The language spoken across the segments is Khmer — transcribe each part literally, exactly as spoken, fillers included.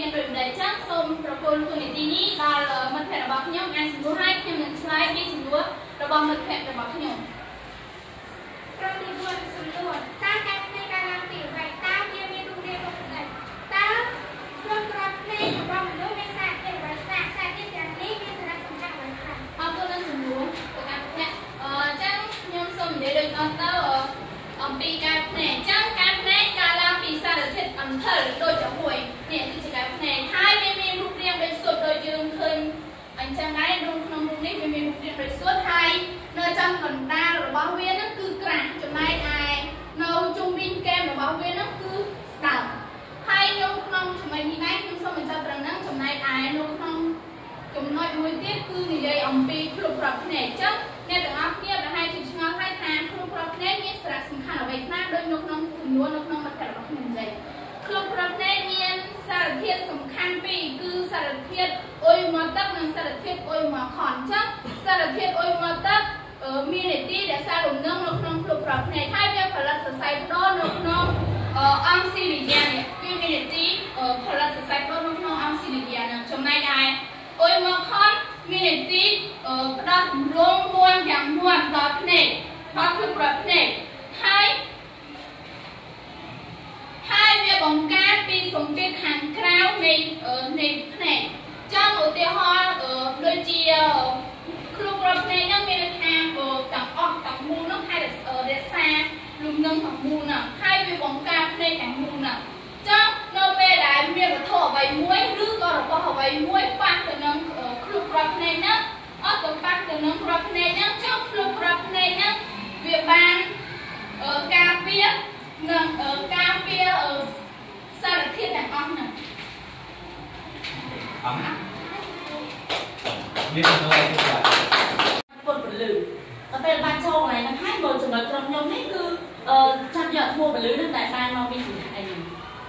មានដូចម្ដេចចឹងសូមប្រគល់ទូនីតិនេះដល់មិត្តភ័ក្តិរបស់ខ្ញុំអាចសម្រួលហើយខ្ញុំនឹងឆ្លើយពីសំណួររបស់មិត្តភ័ក្តិរបស់ខ្ញុំប្រតិបត្តិសំណួរតើការផ្នែកការឡើងពីអ្វីតើវាមានរូបរាងដូចណាតើក្នុងក្របផ្នែករបស់មនុស្សមានសារធាតុអ្វីខ្លះសារធាតុទាំងនេះមានសារៈសំខាន់អ្វីខ្លះអរគុណនឹងសំណួរប្រកាសផ្នែកអញ្ចឹងខ្ញុំសូមនិយាយដូចតទៅអំពីការផ្នែកអញ្ចឹងការផ្នែកការឡើងពីសារធាតុអំពិលដូចជាមួយនេះគឺជាការផ្នែកហើយវាមានរូបរាងដូចសុទ្ធដូចយើងឃើញអញ្ចឹងដែរក្នុងក្នុងរូបនេះវាមានរូបរាងដូចសុទ្ធហើយនៅចំកណ្ដាលរបស់វាហ្នឹងគឺក្រាស់ចំណែកឯនៅជុំវិញកែមរបស់វាហ្នឹងគឺស្ដើងហើយនៅក្នុងចំណុចនេះដែរខ្ញុំសូមបញ្ចប់ត្រឹមហ្នឹងចំណែកឯនៅក្នុងចំណុចមួយទៀតគឺនិយាយអំពីគ្រប់ប្រភេទផ្នែកអញ្ចឹងអ្នកទាំងអស់គ្នាប្រហែលជាឆ្ងល់ហើយថាគ្រប់ប្រភេទផ្នែកមានសារៈសំខាន់អ្វីខ្លះដូចនៅក្នុងចំនួននៅក្នុងមិត្តភ័ក្តិរបស់ខ្ញុំនិយាយគ្រប់ប្រភេទផ្នែកមានសារធាតុសំខាន់ពីរគឺសារធាតុអ៊ុយម៉ាទឹកនិងសារធាតុអ៊ុយម៉ាខនអញ្ចឹងសារធាតុអ៊ុយម៉ាទឹកមាននីតិដែលសារលំនឹងនៅក្នុងគ្រប់ប្រភេទផ្នែកហើយវាផលិតសរសៃផ្ដោនៅក្នុងអង្គស៊ីលីយ៉ានេះវាមាននីតិផលិតសរសៃផ្ដោនៅក្នុងអង្គស៊ីលីយ៉ានឹងចំណែកឯអ៊ុយម៉ាខនមាននីតិផ្ដោតរងមួនយ៉ាងមួនដល់ភ្នែកដល់គ្រប់ប្រភេទភ្នែកហើយហើយវាបង្កើតពីសម្ពាធខាងក្រៅនៃនៃភ្នែកចឹងឧទាហរណ៍ដូចជាគ្រប់ប្រភេទភ្នែកហ្នឹងមានន័យថាទាំងអស់ទាំងមូលហ្នឹងហើយរក្សាលំនឹងទាំងមូលហ្នឹងហើយវាបង្កើតភ្នែកទាំងមូលហ្នឹងចឹងនៅពេលដែលមានវត្ថុអ្វីមួយឬក៏របស់អ្វីមួយប៉ះទៅនឹងគ្រប់ប្រភេទភ្នែកហ្នឹងអត់ទៅប៉ះទៅនឹងប្រភេទភ្នែកហ្នឹងចឹងគ្រប់ប្រភេទភ្នែកហ្នឹងវាបានការពារនិងការពារសារធាតុទាំងអស់ហ្នឹងអរមានអ្វីទៅបាទពុតពលឺតែពេលបានចូលកន្លែងហ្នឹងហើយបើចំណុចក្រុមខ្ញុំនេះគឺចាប់យកធัวពលឺហ្នឹងតែបានមកពីសំខាន់នេះ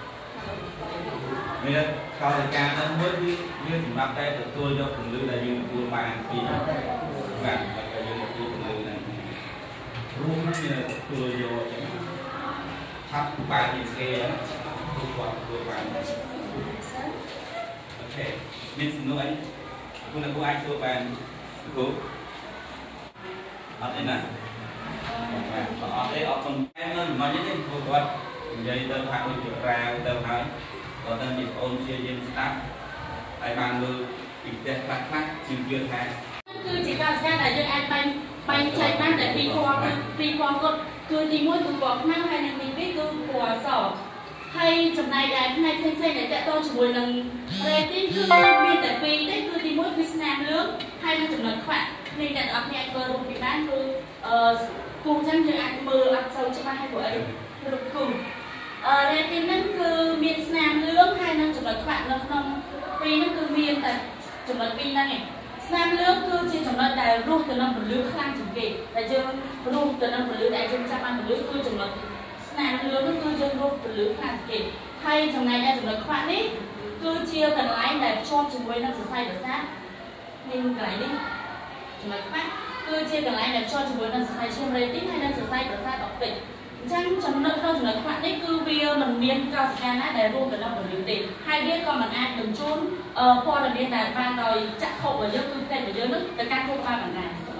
មានកោតការហ្នឹងមួយគឺវាសម្រាប់តែទទួលយកពលឺដែលយើងទទួលបានពីបាទបាទយើងទទួលពលឺហ្នឹងរួមហ្នឹងមានទទួលយកចឹងឆាប់បាយពីស្គេហ្នឹងគឺគាត់ទទួលបានអូខេមានសំណួរអីគុណគ្រូអាចសួរបានគ្រូអត់ទេណាបាទអត់ទេអត់គុណតែមិនមកនេះគ្រូគាត់និយាយទៅថាដូចជាប្រាវទៅហើយគាត់ទៅពីបងជាយើងស្ដាប់ហើយបានមើលពីផ្ទះខ្លះខ្លះជឿយល់ថាគឺជាការស្គាល់ដែលយើងអាចបាញ់បាញ់ចែកបានតែពីពណ៌ពីពណ៌គាត់គឺទីមួយគឺពណ៌ខ្មៅហើយនិងទីពីរគឺពណ៌សហើយចំណែកដែលផ្នែកផ្សេងៗដែលតកតជាមួយនឹង rating គឺមានតែពីរទេគឺទីមួយគឺស្នាមលឿងហើយនិងចំណុចខ្វាក់នេះអ្នកទាំងអស់គ្នាធ្វើរូបពីបានគឺអឺគូចឹងយើងអាចមើលអត់សូវច្បាស់ហើយព្រោះអីរូបគូអឺ rating ហ្នឹងគឺមានស្នាមលឿងហើយនិងចំណុចខ្វាក់នៅក្នុងពីរហ្នឹងគឺមានតែចំណុចពីរហ្នឹងឯងស្នាមលឿងគឺជាចំណុចដែលរស់ទៅនឹងពលឺខ្លាំងជាងគេដែលយើងរស់ទៅនឹងពលឺដែលយើងចាប់បានពលឺគឺចំណុចស្នាមលឿងនោះគឺយើងរស់ពលឺខ្លាំងជាងគេហើយចំណែកឯចំណុចខ្វាក់នេះគឺជាកន្លែងដែលភ្ជាប់ជាមួយនឹងសរសៃប្រសាទនេះកន្លែងនេះចំណុចខ្វាក់គឺជាកន្លែងដែលភ្ជាប់ជាមួយនឹងសរសៃឈាម rating ហើយនិងសរសៃប្រសាទអប់ទិកអញ្ចឹងចំណុចក្នុងចំណុចខ្វាក់នេះគឺវាមិនមានកោសិកាណាដែលរួមទៅនឹងពលឺទេហើយវាក៏មិនអាចបញ្ជូនព័ត៌មានដែលបានដោយចក្ខុរបស់យើងគឺផ្ទៃរបស់យើងនឹងទៅកាន់ខួរក្បាលបានដែរ